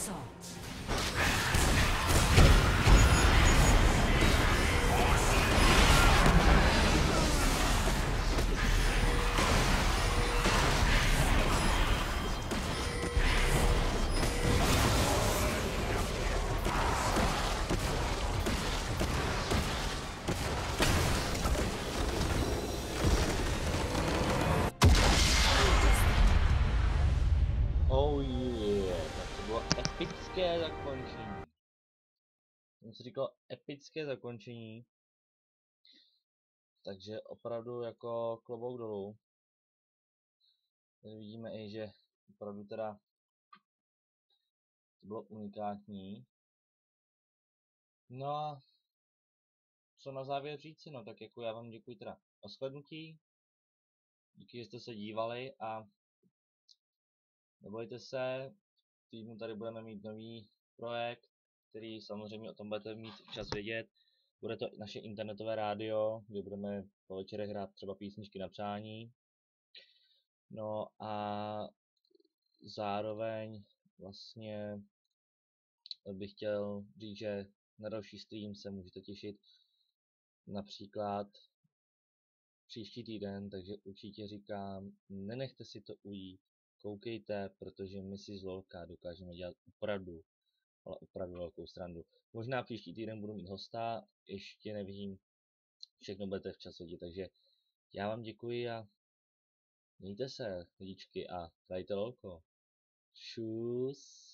assault. Oh yeah, tak to bylo epické zakončení. Jsem si říkal epické zakončení, takže opravdu jako klobouk dolů. Tady vidíme i, že opravdu teda to bylo unikátní. No a co na závěr říci, no tak jako já vám děkuji teda za shlédnutí. Díky, že jste se dívali a nebojte se, v týdnu tady budeme mít nový projekt, který samozřejmě o tom budete mít čas vědět. Bude to naše internetové rádio, kde budeme po večerech hrát třeba písničky na přání. No a zároveň vlastně bych chtěl říct, že na další stream se můžete těšit například příští týden, takže určitě říkám, nenechte si to ujít, koukejte, protože my si z LOLka dokážeme dělat opravdu, ale opravdu velkou srandu. Možná příští týden budu mít hosta, ještě nevím, všechno budete včas vědět, takže já vám děkuji a mějte se, lidičky, a hrajte LOLko. Čus.